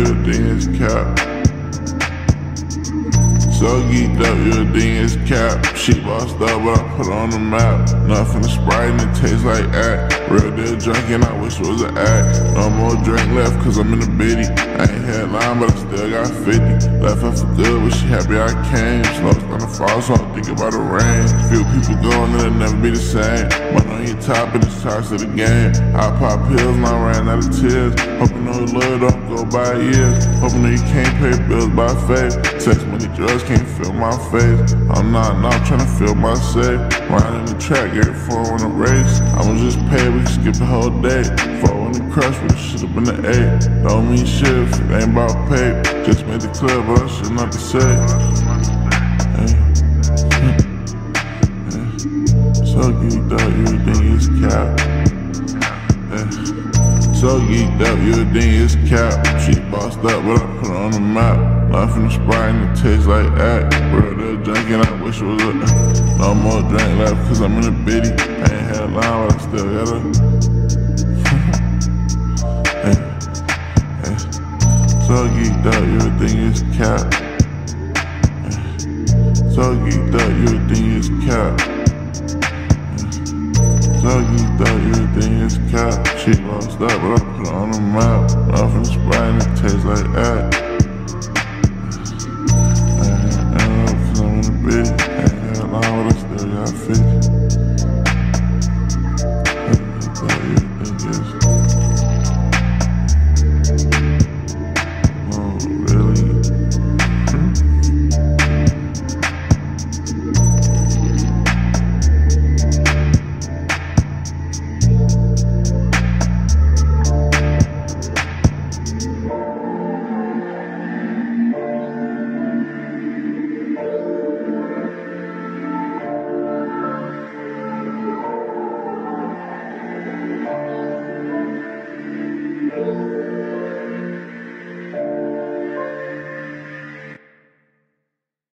everything is cap. So geeked up, everything is cap. Shit bossed up, but I put on the map. Nothing to Sprite and it tastes like act. Real deal drinking, I wish it was an act. No more drink left, cause I'm in the bitty. I ain't headline, but I still got 50. Left her for good, but she happy I came. Snow starting to fall, so I'm thinking about the rain. Few people going, it'll never be the same. Money on your top, and it's toss of the game. I pop pills, and I ran out of tears. Hoping no love don't go by years. Hoping that you can't pay bills by faith. Sex, money, drugs can't feel my face. I'm not trying to feel my safe. Riding the track, every phone on a race. I'ma just pay, we can skip the whole day. Fall in the crush, but it should've been the 8. Don't mean shit if it ain't about pay. Just made it clear, but I should not to say. Hey. So geeked up, everything is cap. So geeked up, everything is cap. She bossed up, but I put her on the map. Nothing to Sprite and it tastes like act. Real deal drinking, I wish it was a no more drink left, cause I'm in the bitty. I ain't had a line, but I still got a So geeked up, everything is cap. So geeked up, everything is cap. So geeked up, everything is cap. She lost up, but I put her on the map. Nothing to Sprite and it tastes like act.